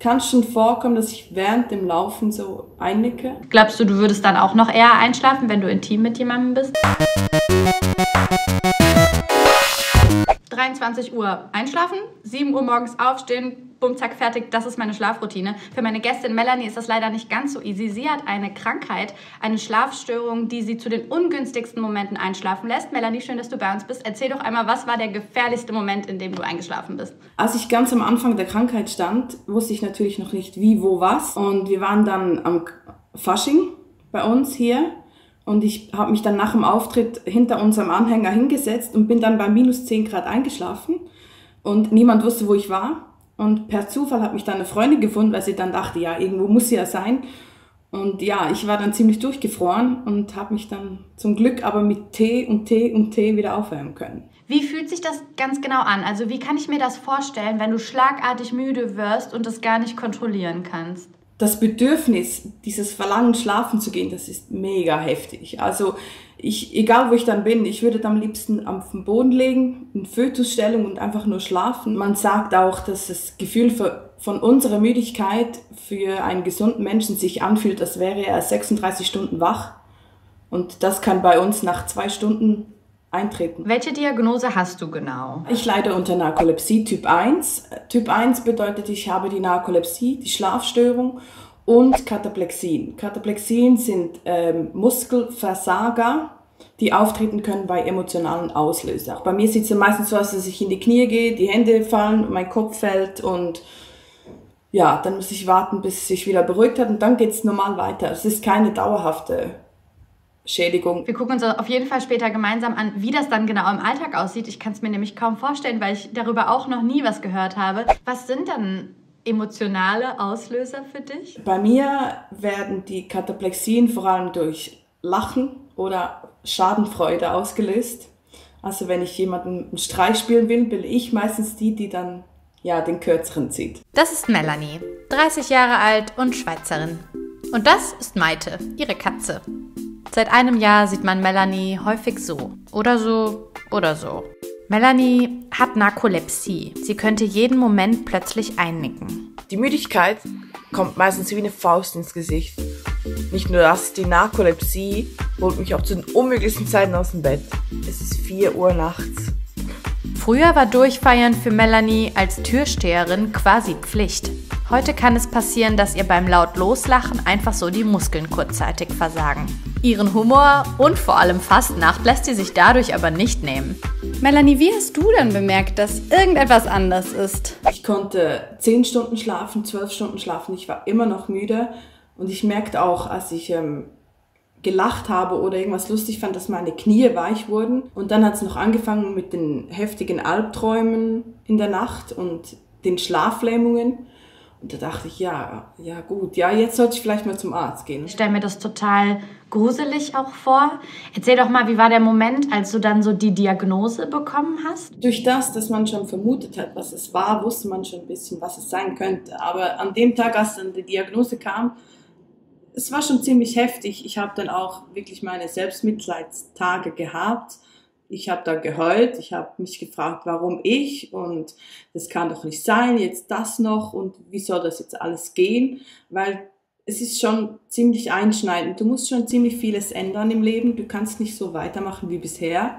kann schon vorkommen, dass ich während dem Laufen so einnicke. Glaubst du, du würdest dann auch noch eher einschlafen, wenn du intim mit jemandem bist? 23 Uhr einschlafen, 7 Uhr morgens aufstehen, bumm, zack, fertig. Das ist meine Schlafroutine. Für meine Gästin Melanie ist das leider nicht ganz so easy. Sie hat eine Krankheit, eine Schlafstörung, die sie zu den ungünstigsten Momenten einschlafen lässt. Melanie, schön, dass du bei uns bist. Erzähl doch einmal, was war der gefährlichste Moment, in dem du eingeschlafen bist? Als ich ganz am Anfang der Krankheit stand, wusste ich natürlich noch nicht wie, wo, was. Und wir waren dann am Fasching bei uns hier. Und ich habe mich dann nach dem Auftritt hinter unserem Anhänger hingesetzt und bin dann bei minus 10 Grad eingeschlafen. Und niemand wusste, wo ich war. Und per Zufall hat mich dann eine Freundin gefunden, weil sie dann dachte, ja, irgendwo muss sie ja sein. Und ja, ich war dann ziemlich durchgefroren und habe mich dann zum Glück aber mit Tee und Tee und Tee wieder aufwärmen können. Wie fühlt sich das ganz genau an? Also wie kann ich mir das vorstellen, wenn du schlagartig müde wirst und das gar nicht kontrollieren kannst? Das Bedürfnis, dieses Verlangen, schlafen zu gehen, das ist mega heftig. Also egal wo ich dann bin, ich würde dann am liebsten auf den Boden legen, in Fötusstellung und einfach nur schlafen. Man sagt auch, dass das Gefühl von unserer Müdigkeit für einen gesunden Menschen sich anfühlt, als wäre er 36 Stunden wach. Und das kann bei uns nach 2 Stunden eintreten. Welche Diagnose hast du genau? Ich leide unter Narkolepsie Typ 1. Typ 1 bedeutet, ich habe die Narkolepsie, die Schlafstörung und Kataplexien. Kataplexien sind Muskelversager, die auftreten können bei emotionalen Auslösern. Bei mir sieht es meistens so aus, dass ich in die Knie gehe, die Hände fallen und mein Kopf fällt und ja, dann muss ich warten, bis es sich wieder beruhigt hat und dann geht es normal weiter. Es ist keine dauerhafte Schädigung. Wir gucken uns auf jeden Fall später gemeinsam an, wie das dann genau im Alltag aussieht. Ich kann es mir nämlich kaum vorstellen, weil ich darüber auch noch nie was gehört habe. Was sind dann emotionale Auslöser für dich? Bei mir werden die Kataplexien vor allem durch Lachen oder Schadenfreude ausgelöst. Also wenn ich jemanden einen Streich spielen will, bin ich meistens die dann ja den Kürzeren zieht. Das ist Melanie, 30 Jahre alt und Schweizerin. Und das ist Maite, ihre Katze. Seit einem Jahr sieht man Melanie häufig so oder so oder so. Melanie hat Narkolepsie. Sie könnte jeden Moment plötzlich einnicken. Die Müdigkeit kommt meistens wie eine Faust ins Gesicht. Nicht nur das, die Narkolepsie holt mich auch zu den unmöglichsten Zeiten aus dem Bett. Es ist 4 Uhr nachts. Früher war Durchfeiern für Melanie als Türsteherin quasi Pflicht. Heute kann es passieren, dass ihr beim laut Loslachen einfach so die Muskeln kurzzeitig versagen. Ihren Humor und vor allem Fastnacht lässt sie sich dadurch aber nicht nehmen. Melanie, wie hast du denn bemerkt, dass irgendetwas anders ist? Ich konnte 10 Stunden schlafen, 12 Stunden schlafen. Ich war immer noch müde und ich merkte auch, als ich gelacht habe oder irgendwas lustig fand, dass meine Knie weich wurden. Und dann hat es noch angefangen mit den heftigen Albträumen in der Nacht und den Schlaflähmungen. Und da dachte ich, ja gut, jetzt sollte ich vielleicht mal zum Arzt gehen. Ich stelle mir das total gruselig auch vor. Erzähl doch mal, wie war der Moment, als du dann so die Diagnose bekommen hast? Durch das, dass man schon vermutet hat, was es war, wusste man schon ein bisschen, was es sein könnte. Aber an dem Tag, als dann die Diagnose kam, es war schon ziemlich heftig. Ich habe dann auch wirklich meine Selbstmitleidstage gehabt. Ich habe da geheult, ich habe mich gefragt, warum ich und das kann doch nicht sein, jetzt das noch und wie soll das jetzt alles gehen, weil es ist schon ziemlich einschneidend. Du musst schon ziemlich vieles ändern im Leben, du kannst nicht so weitermachen wie bisher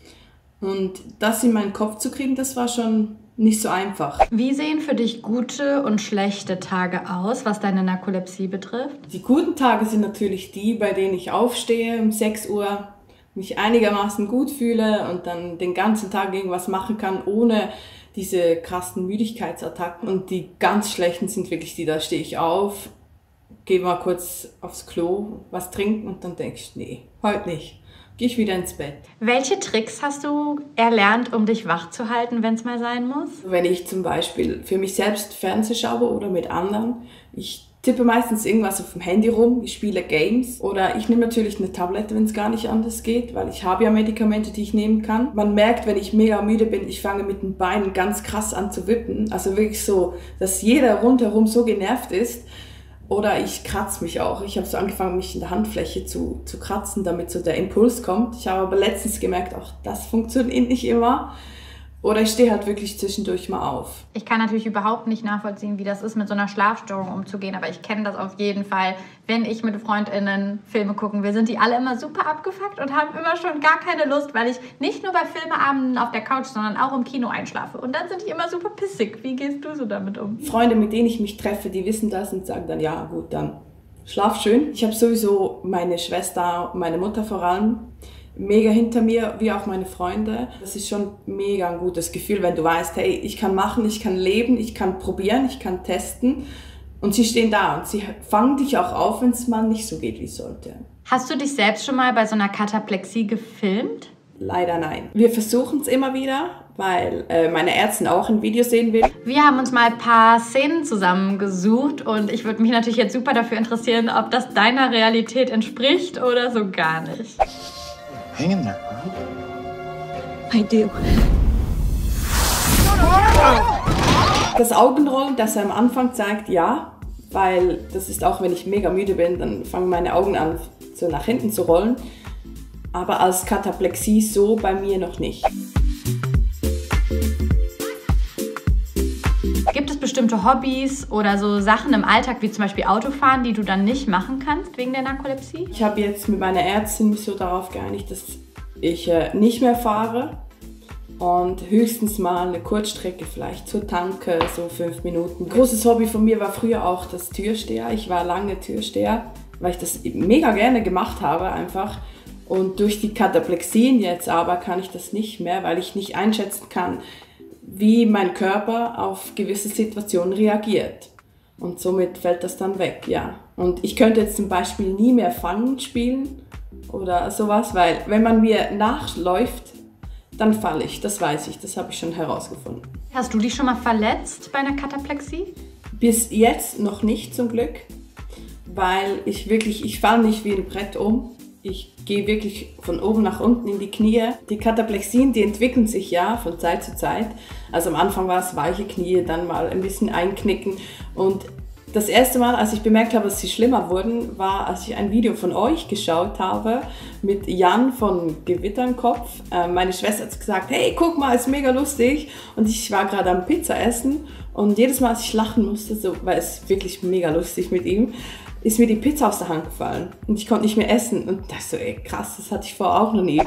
und das in meinen Kopf zu kriegen, das war schon nicht so einfach. Wie sehen für dich gute und schlechte Tage aus, was deine Narkolepsie betrifft? Die guten Tage sind natürlich die, bei denen ich aufstehe um 6 Uhr, mich einigermaßen gut fühle und dann den ganzen Tag irgendwas machen kann, ohne diese krassen Müdigkeitsattacken. Und die ganz schlechten sind wirklich die, da stehe ich auf, gehe mal kurz aufs Klo, was trinken und dann denke ich, nee, heute nicht. Gehe ich wieder ins Bett. Welche Tricks hast du erlernt, um dich wach zu halten, wenn es mal sein muss? Wenn ich zum Beispiel für mich selbst Fernsehen schaue oder mit anderen, ich tippe meistens irgendwas auf dem Handy rum, ich spiele Games oder ich nehme natürlich eine Tablette, wenn es gar nicht anders geht, weil ich habe ja Medikamente, die ich nehmen kann. Man merkt, wenn ich mega müde bin, ich fange mit den Beinen ganz krass an zu wippen, also wirklich so, dass jeder rundherum so genervt ist. Oder ich kratze mich auch. Ich habe so angefangen, mich in der Handfläche zu kratzen, damit so der Impuls kommt. Ich habe aber letztens gemerkt, auch das funktioniert nicht immer. Oder ich stehe halt wirklich zwischendurch mal auf. Ich kann natürlich überhaupt nicht nachvollziehen, wie das ist, mit so einer Schlafstörung umzugehen. Aber ich kenne das auf jeden Fall, wenn ich mit FreundInnen Filme gucken will, sind die alle immer super abgefuckt und haben immer schon gar keine Lust, weil ich nicht nur bei Filmeabenden auf der Couch, sondern auch im Kino einschlafe. Und dann sind die immer super pissig. Wie gehst du so damit um? Freunde, mit denen ich mich treffe, die wissen das und sagen dann, ja gut, dann schlaf schön. Ich habe sowieso meine Schwester, meine Mutter vor allem, mega hinter mir, wie auch meine Freunde. Das ist schon mega ein gutes Gefühl, wenn du weißt, hey, ich kann machen, ich kann leben, ich kann probieren, ich kann testen. Und sie stehen da und sie fangen dich auch auf, wenn es mal nicht so geht, wie es sollte. Hast du dich selbst schon mal bei so einer Kataplexie gefilmt? Leider nein. Wir versuchen es immer wieder, weil meine Ärztin auch ein Video sehen will. Wir haben uns mal ein paar Szenen zusammengesucht und ich würde mich natürlich jetzt super dafür interessieren, ob das deiner Realität entspricht oder so gar nicht. Hang in there, bro. I do. Das Augenrollen, das er am Anfang zeigt, ja, weil das ist auch, wenn ich mega müde bin, dann fangen meine Augen an, so nach hinten zu rollen. Aber als Kataplexie so bei mir noch nicht. Gibt es bestimmte Hobbys oder so Sachen im Alltag, wie zum Beispiel Autofahren, die du dann nicht machen kannst wegen der Narkolepsie? Ich habe jetzt mit meiner Ärztin mich so darauf geeinigt, dass ich nicht mehr fahre und höchstens mal eine Kurzstrecke vielleicht zur Tanke, so 5 Minuten. Ein großes Hobby von mir war früher auch das Türsteher. Ich war lange Türsteher, weil ich das mega gerne gemacht habe einfach. Und durch die Kataplexien jetzt aber kann ich das nicht mehr, weil ich nicht einschätzen kann, wie mein Körper auf gewisse Situationen reagiert. Und somit fällt das dann weg, ja. Und ich könnte jetzt zum Beispiel nie mehr Fangen spielen oder sowas, weil wenn man mir nachläuft, dann falle ich, das weiß ich, das habe ich schon herausgefunden. Hast du dich schon mal verletzt bei einer Kataplexie? Bis jetzt noch nicht zum Glück, weil ich falle nicht wie ein Brett um. Ich gehe wirklich von oben nach unten in die Knie. Die Kataplexien, die entwickeln sich ja von Zeit zu Zeit. Also am Anfang war es weiche Knie, dann mal ein bisschen einknicken. Und das erste Mal, als ich bemerkt habe, dass sie schlimmer wurden, war, als ich ein Video von euch geschaut habe mit Jan von Gewitternkopf. Meine Schwester hat gesagt, hey, guck mal, ist mega lustig. Und ich war gerade am Pizza essen und jedes Mal, als ich lachen musste, so, weil es wirklich mega lustig mit ihm, ist mir die Pizza aus der Hand gefallen und ich konnte nicht mehr essen. Und das so, ey, krass, das hatte ich vorher auch noch nie.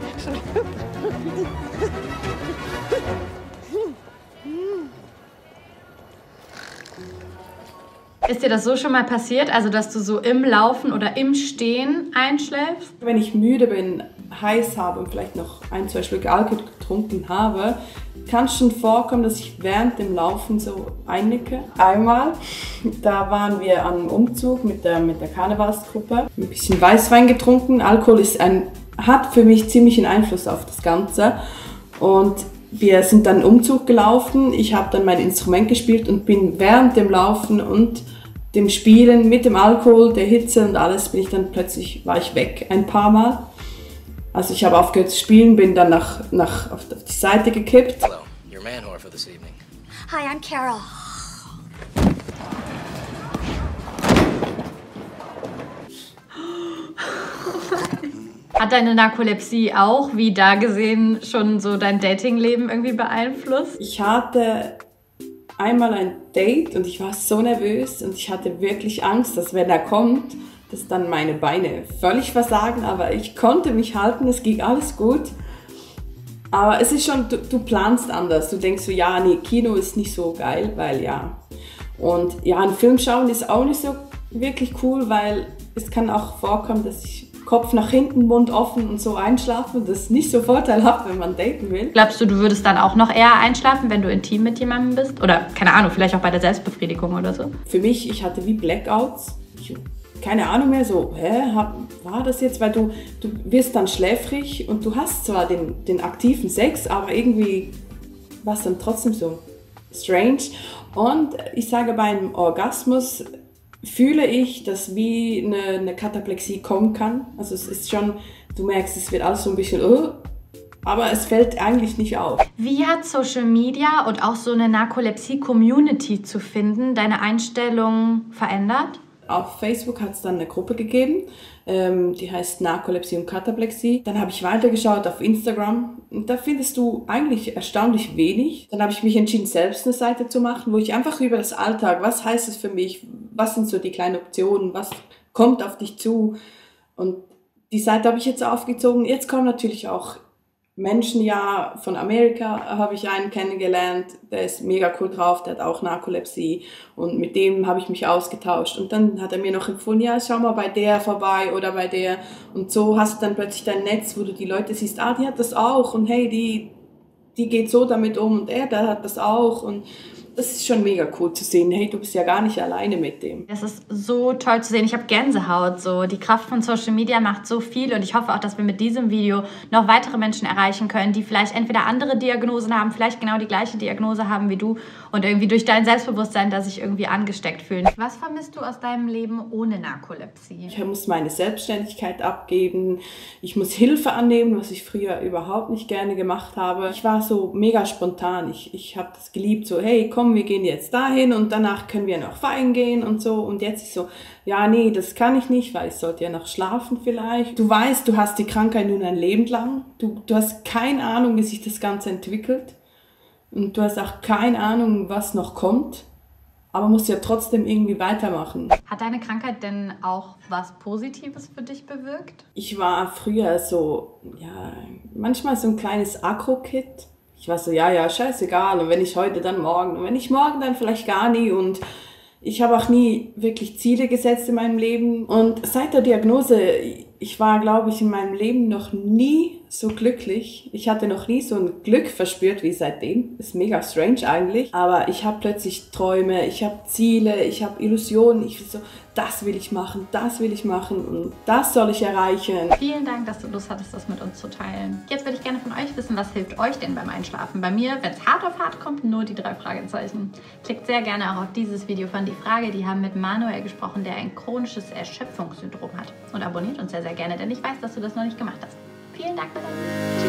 Ist dir das so schon mal passiert, also dass du so im Laufen oder im Stehen einschläfst? Wenn ich müde bin, heiß habe und vielleicht noch 1, 2 Schlücke Alkohol getrunken habe, kann es schon vorkommen, dass ich während dem Laufen so einnicke. Einmal, da waren wir am Umzug mit der Karnevalsgruppe, ein bisschen Weißwein getrunken. Alkohol hat für mich ziemlich einen Einfluss auf das Ganze. Und wir sind dann einen Umzug gelaufen. Ich habe dann mein Instrument gespielt und bin während dem Laufen und dem Spielen mit dem Alkohol, der Hitze und alles, war ich weg ein paar Mal. Also ich habe aufgehört zu spielen, bin dann auf die Seite gekippt. Hello, your man whore for this evening. Hi, I'm Carol. Hat deine Narkolepsie auch, wie da gesehen, schon so dein Datingleben irgendwie beeinflusst? Ich hatte einmal ein Date und ich war so nervös und ich hatte wirklich Angst, dass wenn er kommt, dass dann meine Beine völlig versagen, aber ich konnte mich halten, es ging alles gut. Aber es ist schon, du planst anders, du denkst so, ja, nee, Kino ist nicht so geil, weil ja. Und ja, ein Film schauen ist auch nicht so wirklich cool, weil es kann auch vorkommen, dass ich Kopf nach hinten, Mund offen und so einschlafe und das ist nicht so vorteilhaft, wenn man daten will. Glaubst du, du würdest dann auch noch eher einschlafen, wenn du intim mit jemandem bist? Oder, keine Ahnung, vielleicht auch bei der Selbstbefriedigung oder so? Für mich, ich hatte wie Blackouts. Keine Ahnung mehr, so, war das jetzt? Weil du wirst dann schläfrig und du hast zwar den aktiven Sex, aber irgendwie war es dann trotzdem so strange. Und ich sage, beim Orgasmus fühle ich, dass wie eine Kataplexie kommen kann. Also es ist schon, du merkst, es wird alles so ein bisschen, aber es fällt eigentlich nicht auf. Wie hat Social Media und auch so eine Narkolepsie-Community zu finden deine Einstellung verändert? Auf Facebook hat es dann eine Gruppe gegeben, die heißt Narkolepsie und Kataplexie. Dann habe ich weitergeschaut auf Instagram und da findest du eigentlich erstaunlich wenig. Dann habe ich mich entschieden, selbst eine Seite zu machen, wo ich einfach über das Alltag, was heißt es für mich, was sind so die kleinen Optionen, was kommt auf dich zu. Und die Seite habe ich jetzt aufgezogen. Jetzt kommen natürlich auch Menschen, ja, von Amerika habe ich einen kennengelernt, der ist mega cool drauf, der hat auch Narkolepsie und mit dem habe ich mich ausgetauscht und dann hat er mir noch empfohlen, ja, schau mal bei der vorbei oder bei der und so hast du dann plötzlich dein Netz, wo du die Leute siehst, ah, die hat das auch und hey, die geht so damit um und der hat das auch und das ist schon mega cool zu sehen. Hey, du bist ja gar nicht alleine mit dem. Das ist so toll zu sehen. Ich habe Gänsehaut. So. Die Kraft von Social Media macht so viel und ich hoffe auch, dass wir mit diesem Video noch weitere Menschen erreichen können, die vielleicht entweder andere Diagnosen haben, vielleicht genau die gleiche Diagnose haben wie du und irgendwie durch dein Selbstbewusstsein da sich irgendwie angesteckt fühlen. Was vermisst du aus deinem Leben ohne Narkolepsie? Ich muss meine Selbstständigkeit abgeben. Ich muss Hilfe annehmen, was ich früher überhaupt nicht gerne gemacht habe. Ich war so mega spontan. Ich habe das geliebt. So, hey, komm, wir gehen jetzt dahin und danach können wir noch feiern gehen und so. Und jetzt ist so, ja, nee, das kann ich nicht, weil ich sollte ja noch schlafen vielleicht. Du weißt, du hast die Krankheit nun ein Leben lang. Du hast keine Ahnung, wie sich das Ganze entwickelt. Und du hast auch keine Ahnung, was noch kommt. Aber musst ja trotzdem irgendwie weitermachen. Hat deine Krankheit denn auch was Positives für dich bewirkt? Ich war früher so, ja, manchmal so ein kleines Agro-Kid. Ich war so, ja, scheißegal. Und wenn ich heute, dann morgen. Und wenn ich morgen, dann vielleicht gar nie. Und ich habe auch nie wirklich Ziele gesetzt in meinem Leben. Und seit der Diagnose, ich war, glaube ich, in meinem Leben noch nie so glücklich. Ich hatte noch nie so ein Glück verspürt wie seitdem. Ist mega strange eigentlich. Aber ich habe plötzlich Träume, ich habe Ziele, ich habe Illusionen. Ich so, das will ich machen und das soll ich erreichen. Vielen Dank, dass du Lust hattest, das mit uns zu teilen. Jetzt würde ich gerne von euch wissen, was hilft euch denn beim Einschlafen? Bei mir, wenn es hart auf hart kommt, nur die 3 Fragezeichen. Klickt sehr gerne auch auf dieses Video von Die Frage. Die haben mit Manuel gesprochen, der ein chronisches Erschöpfungssyndrom hat. Und abonniert uns sehr, sehr gerne, denn ich weiß, dass du das noch nicht gemacht hast. Vielen Dank, Melanie.